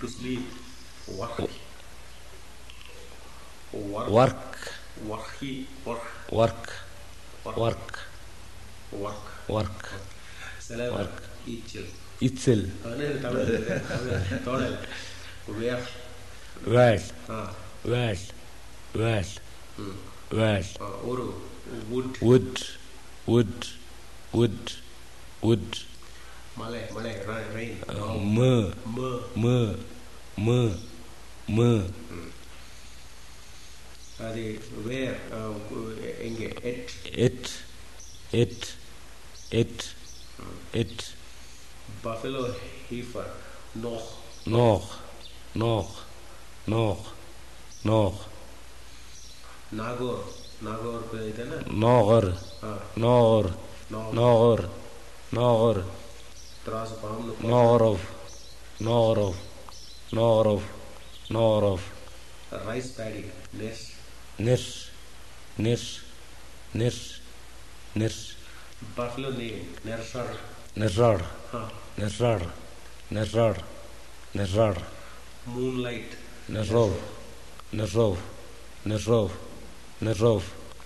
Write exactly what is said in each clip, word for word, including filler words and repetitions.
to sleep. Work. Work. Work. Wahi. Work. Work. Work. Work. Work. Seleva. Work. Ichil. Itzel. அவனே தமிழ் தமிழ் தோணல. Where. Well. Ah. Well. Well. Hmm. Well. Uh, ஒரு wood. Wood. Wood. Wood. Wood. மலை மலை rain. Uh, mu. Mu. Mu. Mu. Mu. அது where எங்கே it. It. It. It. It. Buffalo heifer. Noch. Noch. Noch. Noch. Noch. Nagor. Nagor ಇದನ್ನ Nogor. Nogor. Nogor. Nogor. ತ್ರಾಸು ಪಾಮ್ಲು Norov. Norov. Norov. Norov. rice paddy. Ness. Nirs. Nirs. Nirs. Nirs. Buffalo name. Nersar. Nesrar. Huh. Nesrar. Nesrar. Nesrar. Moonlight. Nesrov. Nesrov. Nesrov. Nesrov.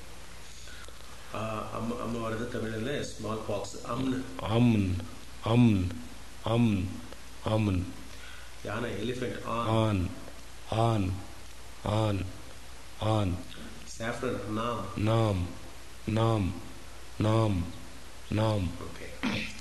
அம்மா அம்மா வருது தமிழில் small box. அம்னு. Amn. Amn. Amn. Amn. யானை. Elephant. An. An. An. An. saffron. நாம். Nam. Nam. Nam. Nam. Okay